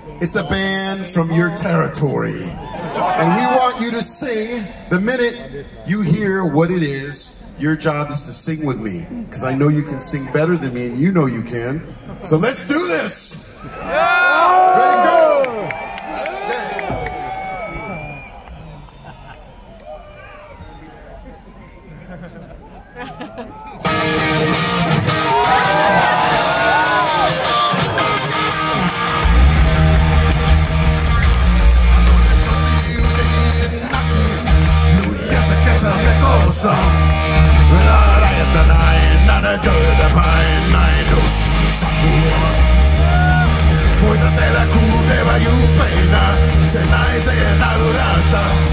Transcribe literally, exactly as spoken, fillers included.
It's a band from your territory. And we want you to sing the minute you hear what it is. Your job is to sing with me, because I know you can sing better than me, and you know you can. So let's do this! Ready, go! Voita teillä kulkeva jupeina, se naisen naurata.